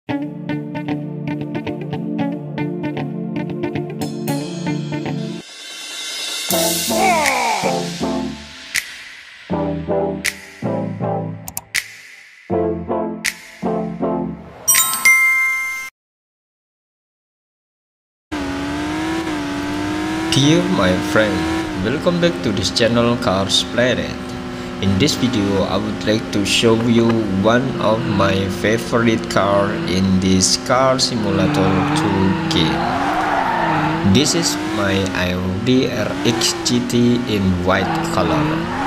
Dear my friend, welcome back to this channel Cars Planet. In this video, I would like to show you one of my favorite car in this Car Simulator 2 game. This is my Audi RX GT in white color.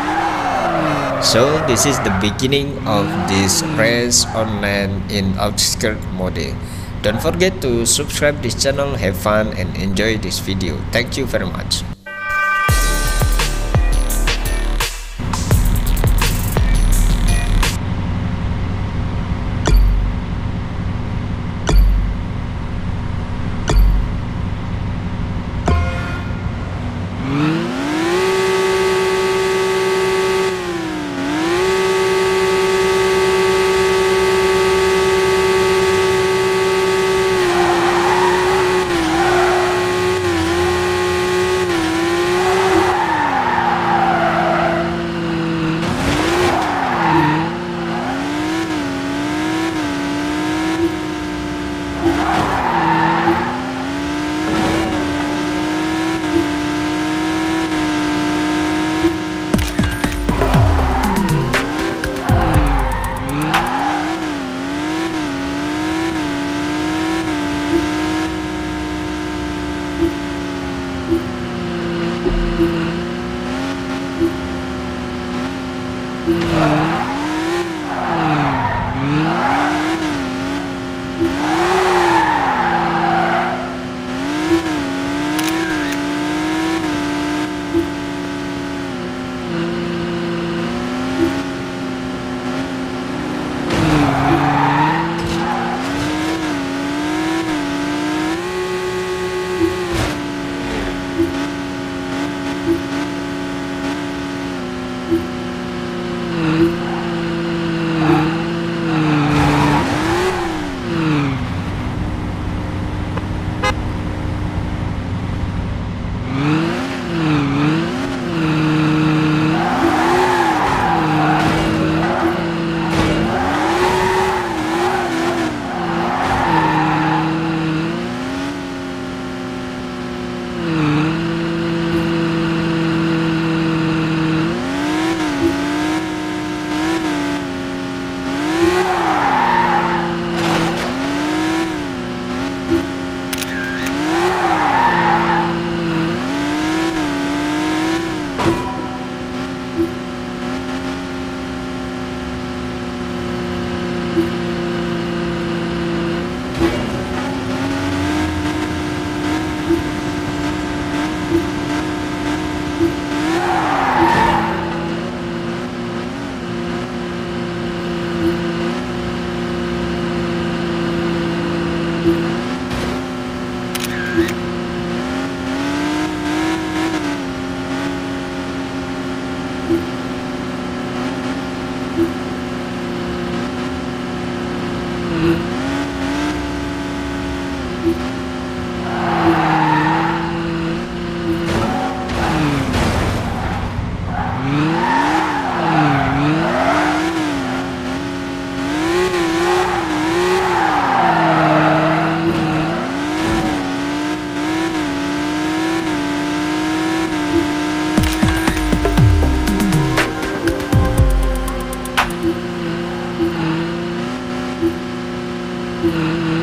So this is the beginning of this race online in Outskirt mode. Don't forget to subscribe this channel, have fun and enjoy this video. Thank you very much. Mm-hmm.